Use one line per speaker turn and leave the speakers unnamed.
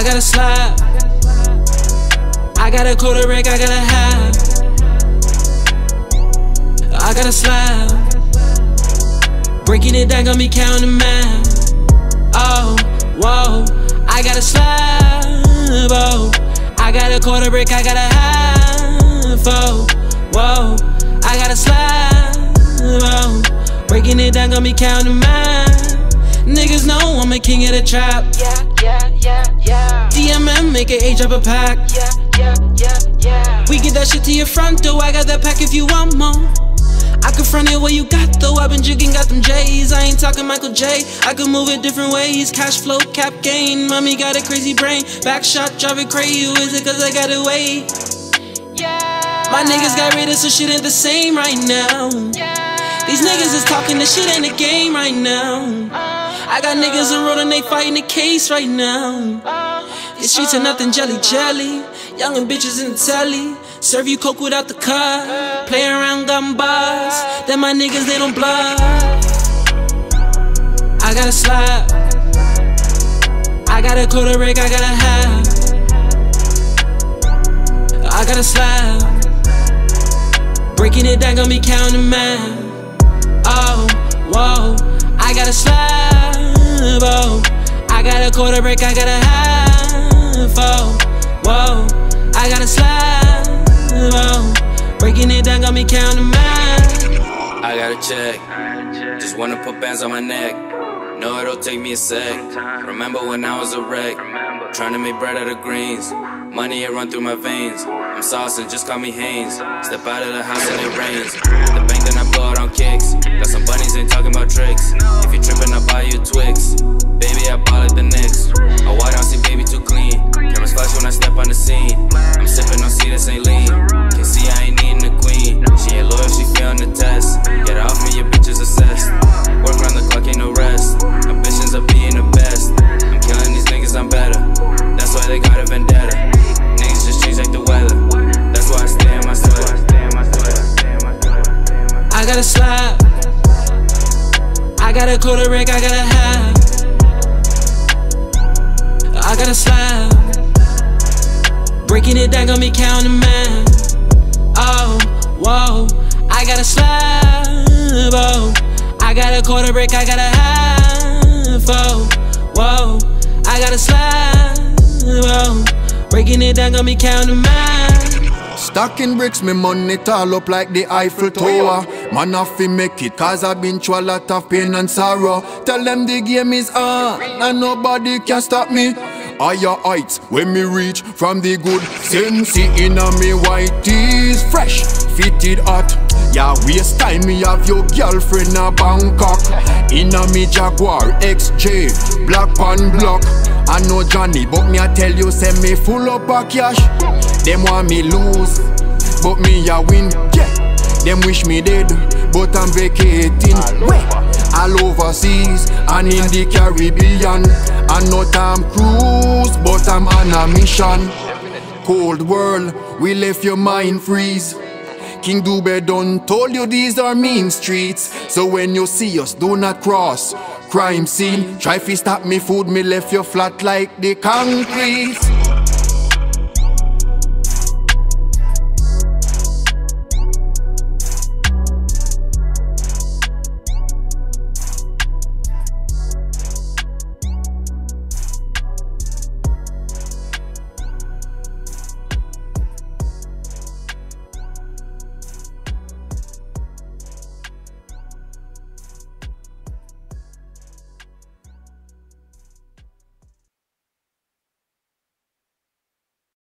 gotta slap. I got a quarter rack, I gotta have. I gotta slap. Breaking it down, got me counting man. Oh, whoa, I gotta slap. Oh, I got a quarter brick, I gotta have. Oh, whoa, I gotta slap. Oh, breaking it down, got me counting man. Niggas know I'm a king of the trap. Yeah. DMM make an age up a pack. Yeah. We get that shit to your front door. I got that pack if you want more. I can front it where you got though. I been jigging, got them J's. I ain't talking Michael J. I can move it different ways. Cash flow, cap gain. Mommy got a crazy brain. Back shot, drive it crazy. Is it cause I got it way? My niggas got rid of so shit ain't the same right now. These niggas is talking, the shit ain't a game right now. I got niggas on road and they fighting the case right now. These streets are nothing jelly. Young and bitches in the telly. Serve you coke without the cut. Play around, gun bars. Then my niggas, they don't bluff. I gotta slap. I got a quarter rack, I gotta have. I gotta slap. Breaking it down, got me counting man. Oh, whoa, I gotta slap. Oh, I got a quarter break, I gotta have. Oh, whoa, I gotta slap. Oh, breaking it down, got me counting man.
I got a check, just wanna put bands on my neck. Know it'll take me a sec. Remember when I was a wreck, trying to make bread out of greens. Money it run through my veins. I'm saucing, just call me Haynes. Step out of the house and it rains. The bank then I blow it on kicks. Got some bunnies, ain't talking about tricks. If you trippin', I'll buy you a Twix. Baby, I ball at the Knicks. A white house, see baby too clean. Cameras flash when I step on the scene. I'm sippin' on C, this ain't lean. Can see I ain't needin' a queen. She ain't loyal, she failing the test. Get her off me, your bitch is obsessed. Work round the clock, ain't no rest. Ambitions of being the best. I'm killing these niggas, I'm better. That's why they got a vendetta. Niggas just change like the weather. That's why I stay in my sweater.
I gotta slap. I got a quarter rack, I gotta have. I gotta slap. Breaking it down, got me counting man. Oh, whoa, I gotta slap. Oh, I got a quarter break, I gotta have. Oh, whoa, I gotta slap. Oh, breaking it down, got me counting man.
Stacking bricks, me money tall up like the Eiffel Tower. Man have to make it, cause I've been through a lot of pain and sorrow. Tell them the game is on, and nobody can stop me. Higher heights when me reach from the good sense in a me white tees. Fresh, fitted hot. Yeah, waste time, me have your girlfriend a Bangkok. In a me Jaguar XJ, black pan block. I know Johnny, but me I tell you, send me full up of cash. Them want me lose, but me a win. Yeah, them wish me dead, but I'm vacating. All overseas and in the Caribbean. I'm not Tom Cruise, but I'm on a mission. Cold world, we left your mind freeze. King Dube done told you these are mean streets. So when you see us, do not cross crime scene. Try to stop me food, me left you flat like the concrete.